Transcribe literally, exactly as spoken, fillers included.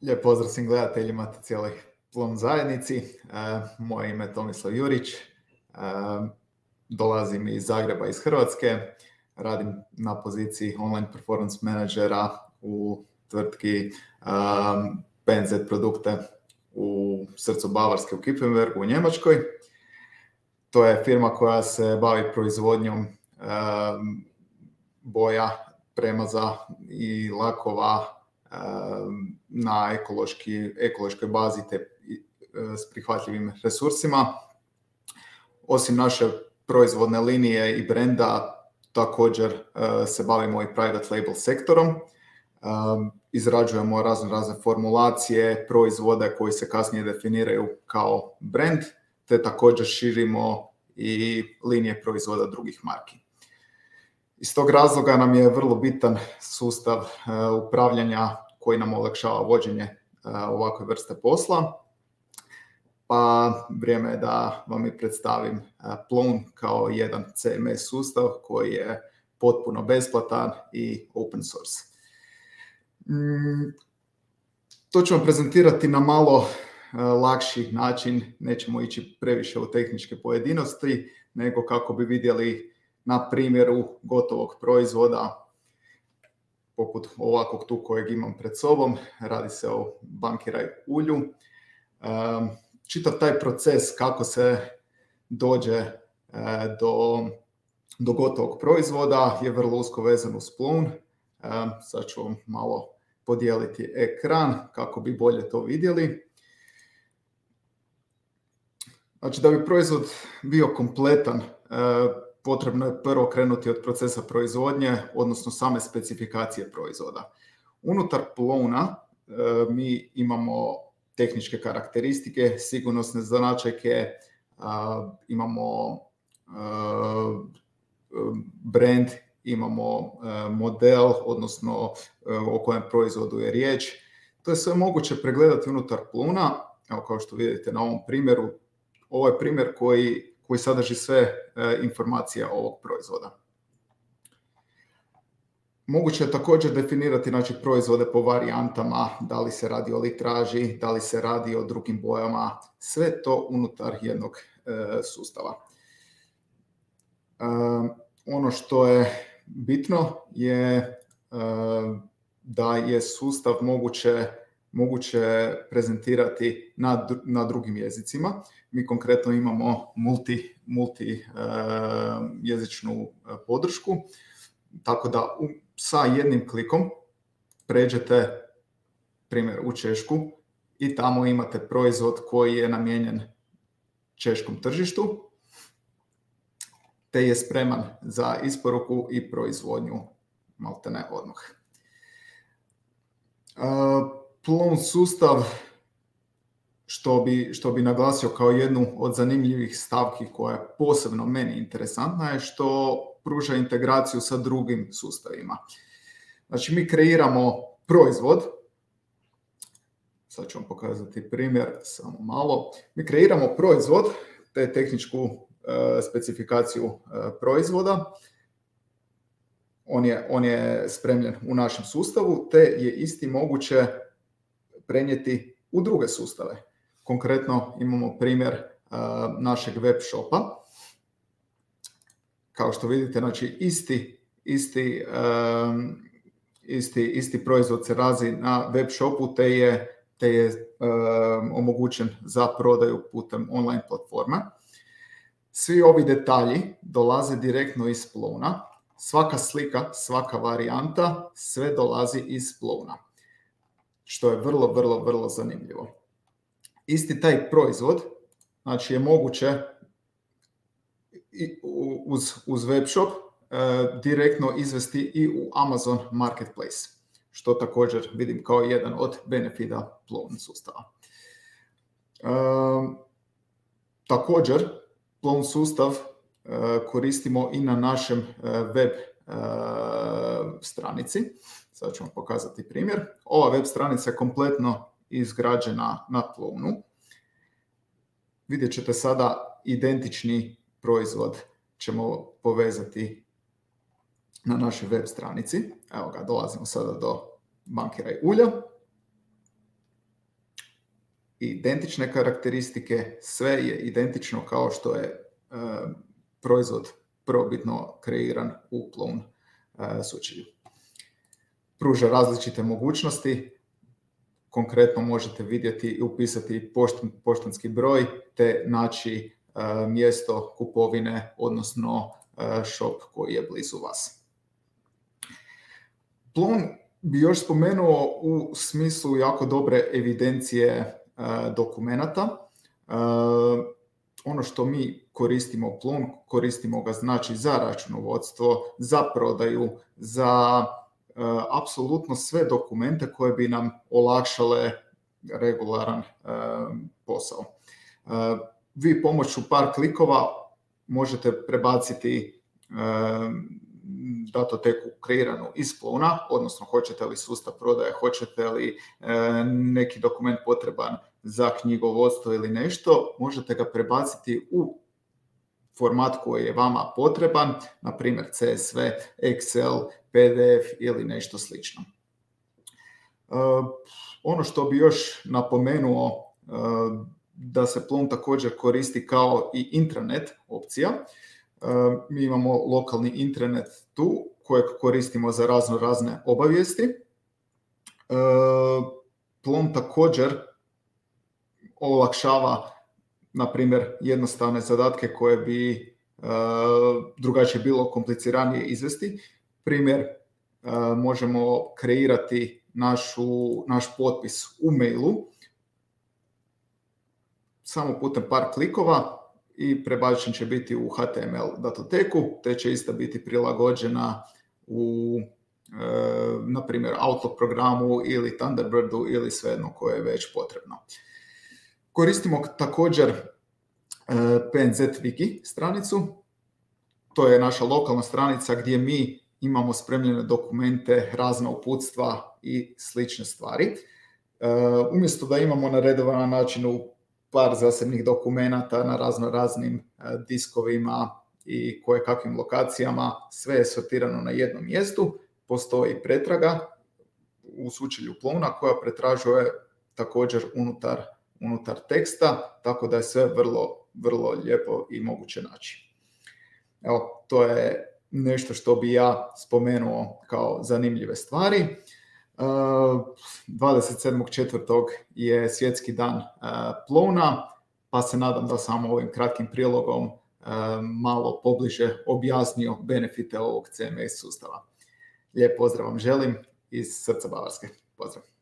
Lijep pozdrav svim gledateljima te cijeloj Plone zajednici. E, moje ime je Tomislav Juric, e, dolazim iz Zagreba, iz Hrvatske. Radim na poziciji online performance menadžera u tvrtki um, P N Z produkte u srcu Bavarske u Kippenbergu u Njemačkoj. To je firma koja se bavi proizvodnjom um, boja, premaza i lakova na ekološki, ekološkoj bazi te s prihvatljivim resursima. Osim naše proizvodne linije i brenda, također se bavimo i private label sektorom. Izrađujemo razne razne formulacije, proizvode koji se kasnije definiraju kao brand, te također širimo i linije proizvoda drugih marki. Iz tog razloga nam je vrlo bitan sustav uh, upravljanja koji nam olakšava vođenje uh, ovakve vrste posla. Pa vrijeme je da vam i predstavim uh, Plone kao jedan C M S sustav koji je potpuno besplatan i open source. Mm, to ću vam prezentirati na malo uh, lakši način, nećemo ići previše u tehničke pojedinosti, nego kako bi vidjeli na primjeru gotovog proizvoda, poput ovakvog tu kojeg imam pred sobom. Radi se o bankiraj ulju. Čitav taj proces kako se dođe do, do gotovog proizvoda je vrlo usko vezan uz Plone. Sad ću vam malo podijeliti ekran kako bi bolje to vidjeli. Znači, da bi proizvod bio kompletan, potrebno je prvo krenuti od procesa proizvodnje, odnosno same specifikacije proizvoda. Unutar Plona e, mi imamo tehničke karakteristike, sigurnosne značajke, a, imamo a, brand, imamo a, model, odnosno a, o kojem proizvodu je riječ. To je sve moguće pregledati unutar Plona. Evo, kao što vidite na ovom primjeru, ovo je primjer koji koji sadrži sve e, informacije ovog proizvoda. Moguće je također definirati znači, proizvode po varijantama, da li se radi o litraži, da li se radi o drugim bojama, sve to unutar jednog e, sustava. E, ono što je bitno je e, da je sustav moguće moguće prezentirati na, na drugim jezicima. Mi konkretno imamo multi, multi uh, jezičnu uh, podršku, tako da u, sa jednim klikom pređete primjer u Češku i tamo imate proizvod koji je namijenjen češkom tržištu, te je spreman za isporuku i proizvodnju maltene odmah. Uh, Plone sustav, što bi, što bi naglasio kao jednu od zanimljivih stavki koja je posebno meni interesantna, je što pruža integraciju sa drugim sustavima. Znači, mi kreiramo proizvod, sad ću vam pokazati primjer, samo malo. Mi kreiramo proizvod, te tehničku uh, specifikaciju uh, proizvoda. On je, on je spremljen u našem sustavu, te je isti moguće prenijeti u druge sustave. Konkretno imamo primjer uh, našeg web shopa. Kao što vidite, znači isti, isti, um, isti, isti proizvod se razi na web shopu, te je, te je um, omogućen za prodaju putem online platforme. Svi ovi detalji dolaze direktno iz Plona. Svaka slika, svaka varijanta, sve dolazi iz Plona, što je vrlo, vrlo, vrlo zanimljivo. Isti taj proizvod, znači je moguće uz, uz webshop e, direktno izvesti i u Amazon Marketplace, što također vidim kao jedan od benefita Plone sustava. E, također, Plone sustav e, koristimo i na našem e, web e, stranici. Sad ću vam pokazati primjer. Ova web stranica je kompletno izgrađena na Plonu. Vidjet ćete sada identični proizvod ćemo povezati na našoj web stranici. Evo ga, dolazimo sada do bankiraj ulja. identične karakteristike, sve je identično kao što je uh, proizvod prvobitno kreiran u Plone uh, sučelju. Pruža različite mogućnosti, konkretno možete vidjeti i upisati pošt, poštanski broj te naći uh, mjesto kupovine, odnosno uh, shop koji je blizu vas. Plone bi još spomenuo u smislu jako dobre evidencije uh, dokumenata. Uh, ono što mi koristimo Plone, koristimo ga znači za računovodstvo, za prodaju, za uh, apsolutno sve dokumente koje bi nam olakšale regularan uh, posao. Uh, vi pomoću par klikova možete prebaciti uh, datoteku kreiranu iz Plona, odnosno hoćete li sustav prodaje, hoćete li e, neki dokument potreban za knjigovodstvo ili nešto, možete ga prebaciti u format koji je vama potreban, na primjer C S V, Excel, P D F ili nešto slično. E, ono što bi još napomenuo, e, da se Plone također koristi kao i intranet opcija. Mi imamo lokalni intranet tu kojeg koristimo za razno razne obavijesti. Plone također olakšava, na primjer, jednostavne zadatke koje bi drugačije bilo kompliciranije izvesti. Primjer, možemo kreirati našu, naš potpis u mailu samo putem par klikova i prebačen će biti u H T M L datoteku, te će ista biti prilagođena u, e, na primjer, Outlook programu ili Thunderbirdu ili svejedno koje je već potrebno. Koristimo također e, P N Z Wiki stranicu. To je naša lokalna stranica gdje mi imamo spremljene dokumente, razna uputstva i slične stvari. E, umjesto da imamo na redovan način u par zasebnih dokumenata na razno raznim diskovima i koje kakvim lokacijama, sve je sortirano na jednom mjestu. Postoji pretraga u sučelju Plona koja pretražuje također unutar, unutar teksta, tako da je sve vrlo, vrlo lijepo i moguće naći. Evo, to je nešto što bi ja spomenuo kao zanimljive stvari. dvadeset sedmog četvrtog je svjetski dan Plona, pa se nadam da sam ovim kratkim prilogom malo pobliže objasnio benefite ovog C M S sustava. Lijep pozdrav vam želim iz srca Bavarske. Pozdrav.